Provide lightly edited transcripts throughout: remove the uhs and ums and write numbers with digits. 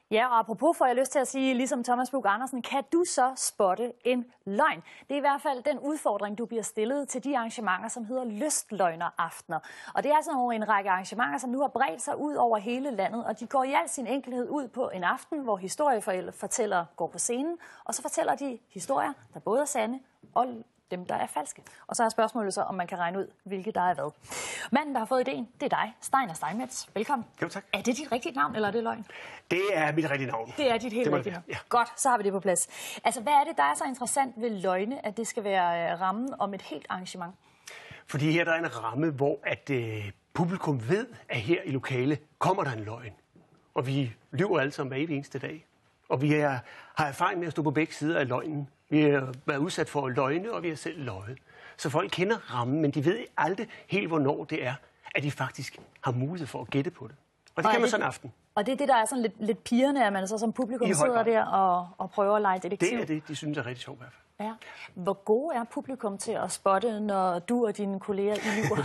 Ja, og apropos får jeg lyst til at sige, ligesom Thomas Buch Andersen, kan du så spotte en løgn? Det er i hvert fald den udfordring, du bliver stillet til de arrangementer, som hedder lystløgneraftener. Og det er altså en række arrangementer, som nu har bredt sig ud over hele landet, og de går i al sin enkelhed ud på en aften, hvor historiefortællere går på scenen, og så fortæller de historier, der både er sande og dem, der er falske. Og så er spørgsmålet så, om man kan regne ud, hvilke der er hvad. Manden, der har fået idéen, det er dig, Steiner Steinmetz. Velkommen. Jo, tak. Er det dit rigtige navn, eller er det løgn? Det er mit rigtige navn. Det er dit helt rigtige navn. Ja. Godt, så har vi det på plads. Altså, hvad er det, der er så interessant ved løgne, at det skal være rammen om et helt arrangement? Fordi her der er en ramme, hvor at, publikum ved, at her i lokale kommer der en løgn. Og vi lyver alle sammen hver eneste dag. Og vi har erfaring med at stå på begge sider af løgnen. Vi har været udsat for at løgne, og vi har selv løjet. Så folk kender rammen, men de ved aldrig helt, hvornår det er, at de faktisk har mulighed for at gætte på det. Og det kan man sådan en aften. Og det er det, der er sådan lidt pigerne, at man så som publikum sidder der og prøver at lege detektiv? Det er det, de synes er rigtig sjovt i hvert fald. Ja. Hvor gode er publikum til at spotte, når du og dine kolleger lyver?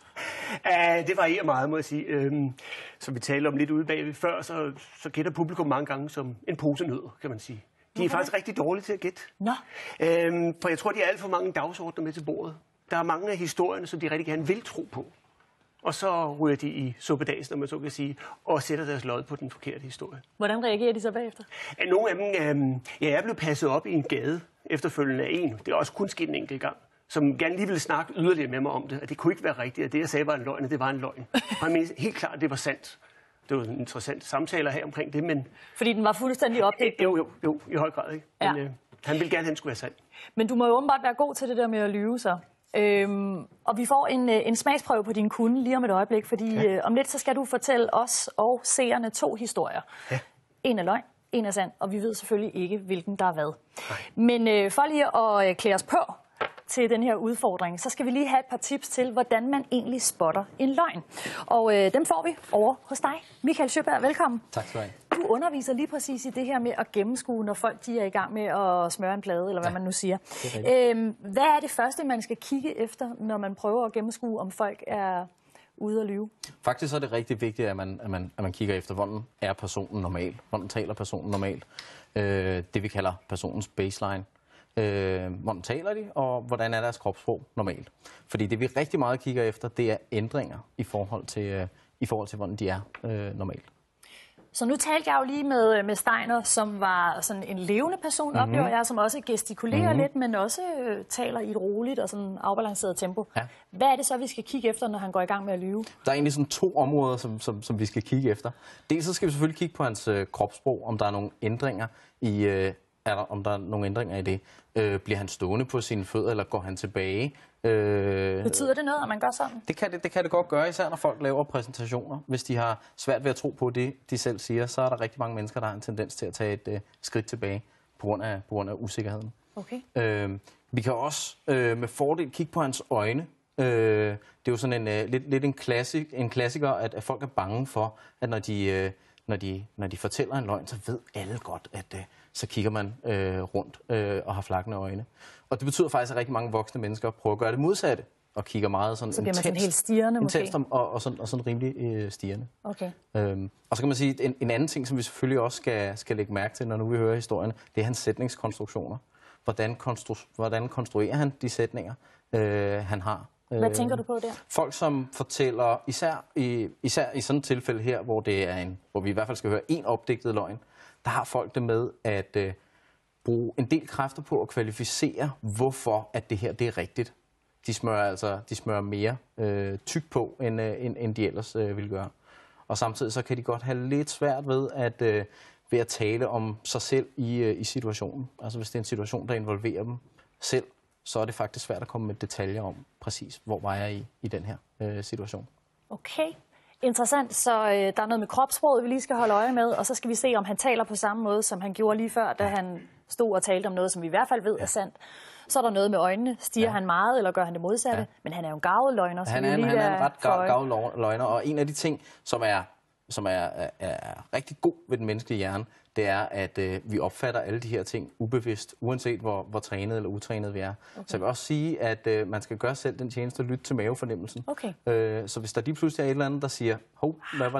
Det varierer meget, må jeg sige. Som vi talte om lidt ude bagved før, så gætter publikum mange gange som en pose nødder, kan man sige. De er faktisk rigtig dårlige til at gætte. Nå. For jeg tror, de har alt for mange dagsordner med til bordet. Der er mange af historierne, som de rigtig gerne vil tro på. Og så ryger de i suppedags, når man så kan sige, og sætter deres lod på den forkerte historie. Hvordan reagerer de så bagefter? Nogle af dem, jeg er blevet passet op i en gade efterfølgende af en. Det er også kun sket en enkelt gang, som gerne lige ville snakke yderligere med mig om det. At det kunne ikke være rigtigt, at det, jeg sagde, var en løgn, og det var en løgn. Og jeg mener helt klart, at det var sandt. Det var en interessant samtale her omkring det, men... Fordi den var fuldstændig opdelt? Jo, i høj grad, ikke? Ja. Men han ville gerne, at den skulle være sand. Men du må jo åbenbart være god til det der med at lyve, så. Og vi får en smagsprøve på din kunde lige om et øjeblik, fordi om lidt så skal du fortælle os og seerne 2 historier. Ja. En er løgn, en er sand, og vi ved selvfølgelig ikke, hvilken der er hvad. Nej. Men for lige at klæde os på til den her udfordring, så skal vi lige have et par tips til, hvordan man egentlig spotter en løgn. Og dem får vi over hos dig. Michael Sjøberg, velkommen. Tak skal du have. Du underviser lige præcis i det her med at gennemskue, når folk de er i gang med at smøre en plade, eller hvad man nu siger. Hvad er det første, man skal kigge efter, når man prøver at gennemskue, om folk er ude at lyve? Faktisk er det rigtig vigtigt, at man kigger efter, hvordan er personen normal. Hvordan taler personen normalt. Det vi kalder personens baseline. Hvordan taler de, og hvordan er deres kropssprog normalt. Fordi det vi rigtig meget kigger efter, det er ændringer i forhold til hvordan de er normalt. Så nu talte jeg jo lige med Steiner, som var sådan en levende person, oplever jeg, som også gestikulerer lidt, men også taler i et roligt og sådan afbalanceret tempo. Ja. Hvad er det så, vi skal kigge efter, når han går i gang med at lyve? Der er egentlig sådan 2 områder, som vi skal kigge efter. Dels så skal vi selvfølgelig kigge på hans kropssprog, om der er nogle ændringer i... om der er nogle ændringer i det. Bliver han stående på sine fødder, eller går han tilbage? Betyder det noget, at man gør sådan? Det kan det godt gøre, især når folk laver præsentationer. Hvis de har svært ved at tro på det, de selv siger, så er der rigtig mange mennesker, der har en tendens til at tage et skridt tilbage på grund af usikkerheden. Okay. Vi kan også med fordel kigge på hans øjne. Det er jo sådan lidt en klassiker, at folk er bange for, at når de fortæller en løgn, så ved alle godt, at så kigger man rundt og har flakkende øjne. Og det betyder faktisk, at rigtig mange voksne mennesker prøver at gøre det modsatte, og kigger meget sådan så bliver man sådan helt stirrende intenst og sådan rimelig stirrende. Okay. Og så kan man sige, en anden ting, som vi selvfølgelig også skal lægge mærke til, når nu vi hører historien, det er hans sætningskonstruktioner. Hvordan konstruerer han de sætninger, han har? Hvad tænker du på der? Folk, som fortæller, især i sådan et tilfælde her, hvor vi i hvert fald skal høre en opdigtet løgn, der har folk det med at bruge en del kræfter på at kvalificere, hvorfor at det her det er rigtigt. De smører mere tyk på, end de ellers ville gøre. Og samtidig så kan de godt have lidt svært ved at tale om sig selv i situationen. Altså hvis det er en situation, der involverer dem selv, så er det faktisk svært at komme med detaljer om præcis, hvor var jeg i den her situation. Okay, interessant. Så der er noget med kropssproget, vi lige skal holde øje med, og så skal vi se, om han taler på samme måde, som han gjorde lige før, da han stod og talte om noget, som vi i hvert fald ved er sandt. Så er der noget med øjnene. Stiger han meget, eller gør han det modsatte? Ja. Men han er jo en garvet løgner. Han er en ret garvet løgner, og en af de ting, som er rigtig god ved den menneskelige hjerne, det er, at vi opfatter alle de her ting ubevidst, uanset hvor trænet eller utrænet vi er. Okay. Så jeg vil også sige, at man skal gøre selv den tjeneste at lytte til mavefornemmelsen. Okay. Så hvis der lige pludselig er et eller andet, der siger, hov, hvad var det?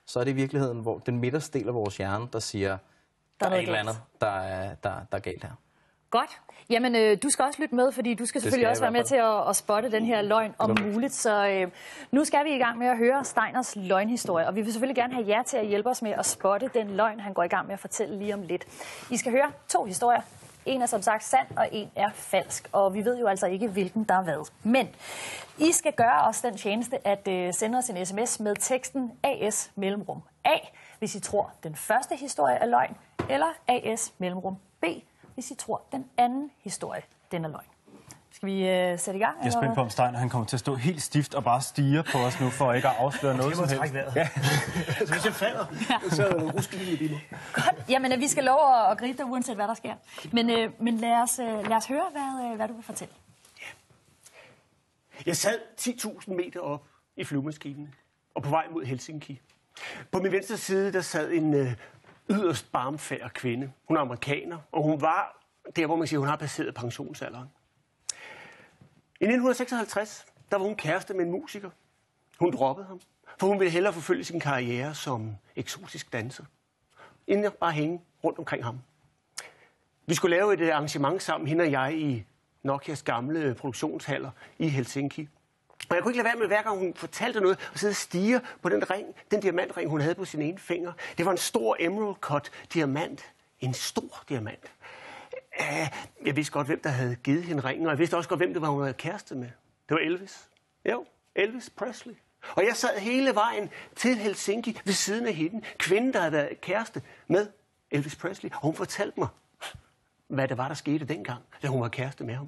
så er det i virkeligheden hvor den midterste del af vores hjerne, der siger, der er et eller andet, der er galt her. Godt. Jamen, du skal også lytte med, fordi du skal selvfølgelig også være med til at spotte den her løgn om muligt. Så nu skal vi i gang med at høre Steiners løgnhistorie, og vi vil selvfølgelig gerne have jer til at hjælpe os med at spotte den løgn, han går i gang med at fortælle lige om lidt. I skal høre 2 historier. En er som sagt sand, og en er falsk. Og vi ved jo altså ikke, hvilken der er hvad. Men I skal gøre os den tjeneste at sende os en sms med teksten AS mellemrum A, hvis I tror, den første historie er løgn, eller AS mellemrum B, hvis I tror, den anden historie den er løgn. Skal vi sætte i gang? Jeg er spændt på, om Steiner han kommer til at stå helt stift og bare stige på os nu, for ikke at afsløre noget som helst. Ja. Altså, hvis jeg falder, så er det ruskelig i mig. Godt. Jamen, vi skal love at gribe dig, uanset hvad der sker. Men lad os høre, hvad du vil fortælle. Ja. Jeg sad 10.000 meter op i flyvemaskinen og på vej mod Helsinki. På min venstre side, der sad en yderst barmfærd kvinde. Hun er amerikaner, og hun var der, hvor man siger, hun har passeret pensionsalderen. I 1956, der var hun kæreste med en musiker. Hun droppede ham, for hun ville hellere forfølge sin karriere som eksotisk danser, end at bare hænge rundt omkring ham. Vi skulle lave et arrangement sammen, hende og jeg, i Nokias gamle produktionshaller i Helsinki. Og jeg kunne ikke lade være med, hver gang hun fortalte noget, og sidde og stirre på den diamantring, hun havde på sin ene finger. Det var en stor emerald cut diamant. En stor diamant. Jeg vidste godt, hvem der havde givet hende ringen, og jeg vidste også godt, hvem det var, hun havde kæreste med. Det var Elvis. Jo, Elvis Presley. Og jeg sad hele vejen til Helsinki ved siden af hende. Kvinden, der havde været kæreste med Elvis Presley. Og hun fortalte mig, hvad det var, der skete dengang, da hun var kæreste med ham.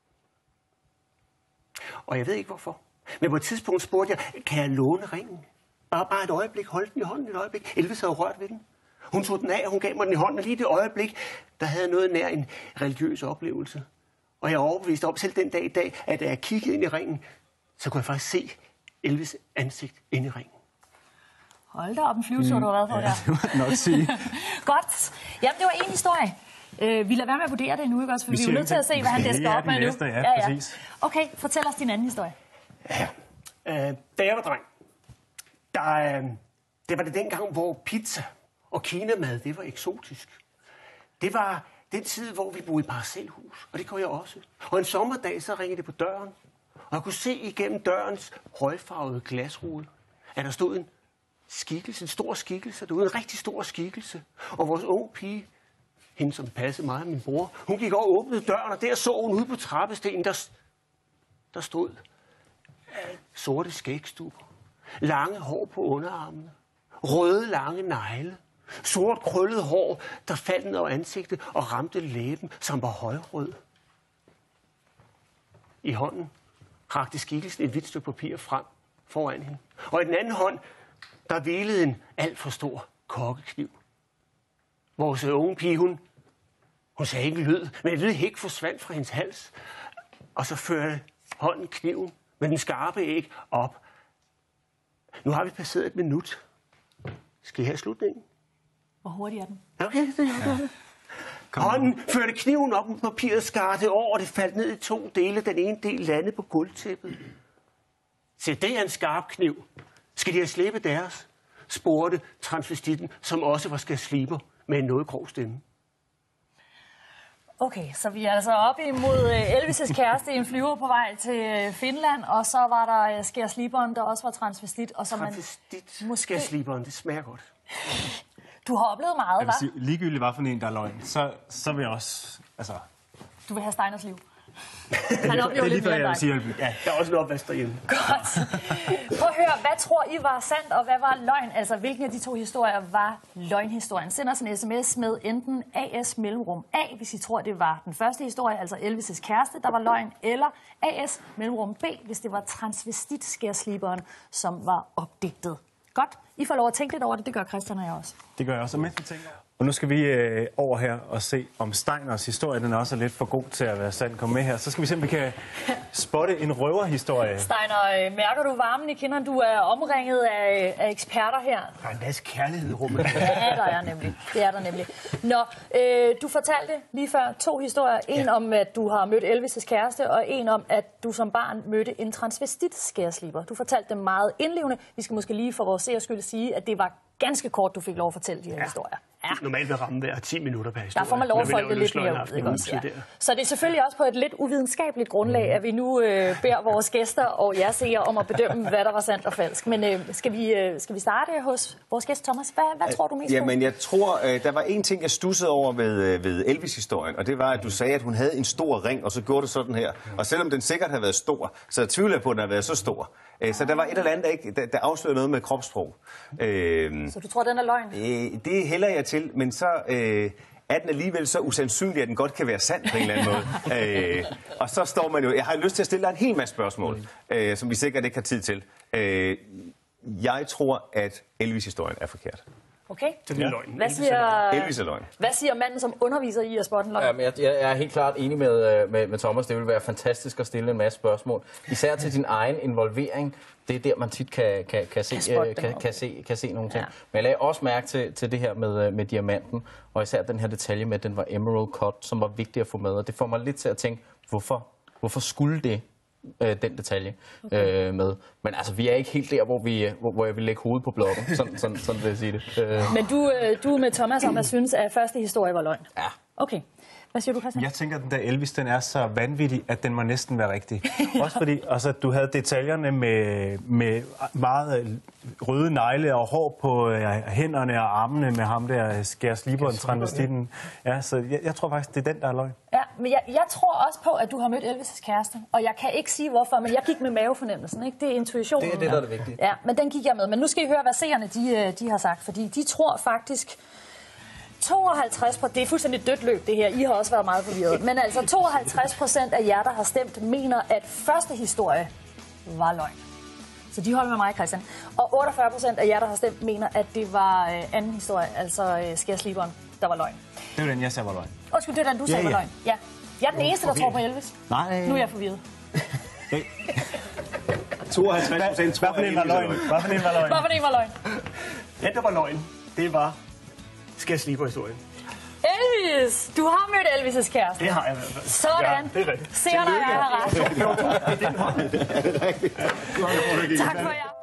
Og jeg ved ikke hvorfor. Men på et tidspunkt spurgte jeg, kan jeg låne ringen? Bare et øjeblik. Hold den i hånden et øjeblik. Elvis havde rørt ved den. Hun tog den af, og hun gav mig den i hånden. Og lige det øjeblik, der havde jeg noget nær en religiøs oplevelse. Og jeg er overbevist om, selv den dag i dag, at da jeg kiggede ind i ringen, så kunne jeg faktisk se Elvis' ansigt inde i ringen. Hold da op, en flyvetur, du har været på der. Det må jeg nok sige. Godt. Jamen, det var en historie. Vi lader være med at vurdere det nu, ikke også? For vi er jo nødt til at se, hvad han disker op med nu. Ja, præcis. Okay, fortæl os din anden historie. Ja. Da jeg var dreng, det var det dengang, hvor pizza og kinamad, det var eksotisk. Det var den tid, hvor vi boede i parcelhus, og det gjorde jeg også. Og en sommerdag, så ringede det på døren, og jeg kunne se igennem dørens højfarvede glasrude, at der stod en skikkelse, en stor skikkelse derude, en rigtig stor skikkelse. Og vores unge pige, hende som passede mig og min bror, hun gik over og åbnede døren, og der så hun ude på trappestenen, der stod sorte skægstubber, lange hår på underarmene, røde lange negle, sort krøllet hår, der faldt ned over ansigtet og ramte læben, som var højrød. I hånden rakte skikkelsen et hvidt stykke papir frem foran hende. Og i den anden hånd, der hvilede en alt for stor kokkekniv. Vores unge pige, hun sagde ikke lyd, men et lille hæk forsvandt fra hendes hals. Og så førte hånden kniven med den skarpe æg op. Nu har vi passeret 1 minut. Skal I have slutningen? Hvor hurtigt er den? Okay, det er det. Hånden førte kniven op med papiret, skar det over, og det faldt ned i 2 dele. Den ene del landede på gulvtæppet. Se, det er en skarp kniv. Skal de have slippe deres? Spurgte transvestitten, som også var skærsliber med en noget grov stemme. Okay, så vi er altså oppe imod Elvis' kæreste i en flyver på vej til Finland, og så var der skærsliberen, der også var transvestit. Og så Transvestit, skærsliberen, det smager godt. Du har oplevet meget, hva'? Ligegyldigt hvad for en, der er løgn, så vil jeg også... Altså, Du vil have Steiners liv. Han oplever det er lige lidt før, mere jeg vil end sige, dig. Ja, der er også en opvask derhjemme. Godt. Prøv at høre, hvad tror I var sandt, og hvad var løgn? Altså, hvilken af de 2 historier var løgnhistorien? Send os en sms med enten AS mellemrum A, hvis I tror, det var den første historie, altså Elvis' kæreste, der var løgn, eller AS mellemrum B, hvis det var transvestit-skærsliberen, som var opdigtet. Godt. I får lov at tænke lidt over det. Det gør Christian og jeg også. det gør jeg også. Og nu skal vi over her og se, om Steiners historie den også er lidt for god til at være sand. Kom med her. Så skal vi se, om vi kan spotte en røverhistorie. Steiner, mærker du varmen i kinderne? Du er omringet af eksperter her. Der er en masse kærlighed i rummet. Ja, der er nemlig. Det er der nemlig. Nå, du fortalte lige før 2 historier. En om, at du har mødt Elvis' kæreste, og en om, at du som barn mødte en transvestit skærsliber. Du fortalte dem meget indlevende. Vi skal måske lige for vores seers skyld sige, at det var ganske kort, du fik lov at fortælle de her historier. Ja. Normalt vil ramme hver 10 minutter per historie. Der får man lov at folde lidt mere ud. Ja. Så det er selvfølgelig også på et lidt uvidenskabeligt grundlag, at vi nu beder vores gæster og jer seere om at bedømme, hvad der var sandt og falsk. Men skal vi starte hos vores gæst, Thomas? Hvad tror du mest på? Jamen, jeg tror, der var en ting, jeg stussede over ved Elvis-historien, og det var, at du sagde, at hun havde en stor ring, og så gjorde det sådan her. Og selvom den sikkert har været stor, så tvivler jeg på, at den har været så stor. Så der var et eller andet, der afslørede noget med kropssprog. Så du tror, den er løgn? Det hælder jeg til, men så er den alligevel så usandsynlig, at den godt kan være sand på en eller anden måde. Og så står man jo... Jeg har lyst til at stille dig en hel masse spørgsmål, som vi sikkert ikke har tid til. Jeg tror, at Elvis-historien er forkert. Okay. Det er løgn. Elvis er løgn. Hvad siger manden, som underviser i at spotte en løgn? Jamen, jeg er helt klart enig med Thomas. Det vil være fantastisk at stille en masse spørgsmål. Især til din egen involvering. Det er der, man tit kan se nogle ting. Ja. Men jeg lagde også mærke til det her med diamanten, og især den her detalje med, at den var emerald cut, som var vigtig at få med. Og det får mig lidt til at tænke, hvorfor skulle det den detalje med. Men altså, vi er ikke helt der, hvor jeg vil lægge hovedet på blokken. Sådan vil jeg sige det. Men du er med Thomas om at synes, at første historie var løgn? Ja. Okay. Hvad siger du, Christian? Jeg tænker, at den der Elvis, den er så vanvittig, at den må næsten være rigtig. Også fordi du havde detaljerne med meget røde negle og hår på hænderne og armene med ham der skærsliberen, transvestitten. Ja, så jeg tror faktisk, det er den, der er løgn. Ja, men jeg tror også på, at du har mødt Elvis' kæreste. Og jeg kan ikke sige hvorfor, men jeg gik med mavefornemmelsen. Ikke? Det er intuitionen. Det er det, der er det vigtige. Ja, men den gik jeg med. Men nu skal I høre, hvad seerne de har sagt. Fordi de tror faktisk... 52%, det er fuldstændig dødt løb det her, I har også været meget forvirret, men altså 52% af jer, der har stemt, mener, at første historie var løgn. Så de holder med mig, Christian. Og 48% af jer, der har stemt, mener, at det var anden historie, altså skærsliberen, der var løgn. Det er den, jeg sagde var løgn. Undskyld, det er den, du sagde var løgn. Ja. Jeg er den eneste, der tror på Elvis. Nej. Nu er jeg forvirret. 52% tror Hvad for en var løgn? Hvad for en var løgn? Ja, der var løgn. Det var skærsliberen-historien. Elvis! Du har mødt Elvis' kæreste. Det har jeg i hvert fald. Sådan. Ja, det er rigtigt. Seerne er her ret. Det er rigtigt. Tak for jer.